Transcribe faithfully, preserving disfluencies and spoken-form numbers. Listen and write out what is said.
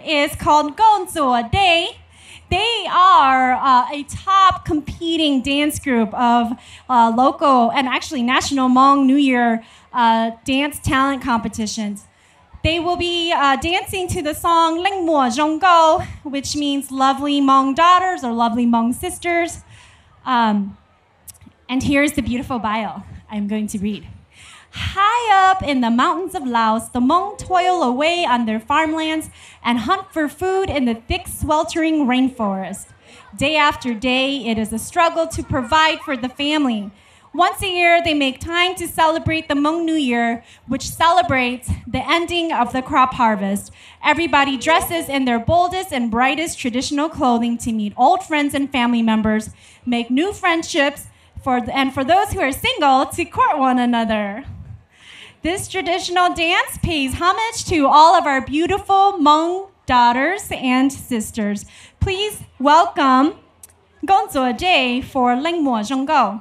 is called Gongzuo Day. They are uh, a top competing dance group of uh, local and actually national Hmong New Year uh, dance talent competitions. They will be uh, dancing to the song Leng Mo Zhong Go, which means lovely Hmong daughters or lovely Hmong sisters. Um, and here's the beautiful bio I'm going to read. High up in the mountains of Laos, the Hmong toil away on their farmlands and hunt for food in the thick, sweltering rainforest. Day after day, it is a struggle to provide for the family. Once a year, they make time to celebrate the Hmong New Year, which celebrates the ending of the crop harvest. Everybody dresses in their boldest and brightest traditional clothing to meet old friends and family members, make new friendships, for, and for those who are single, to court one another. This traditional dance pays homage to all of our beautiful Hmong daughters and sisters. Please welcome Gongzuo Day for Leng Mo Zhong Go.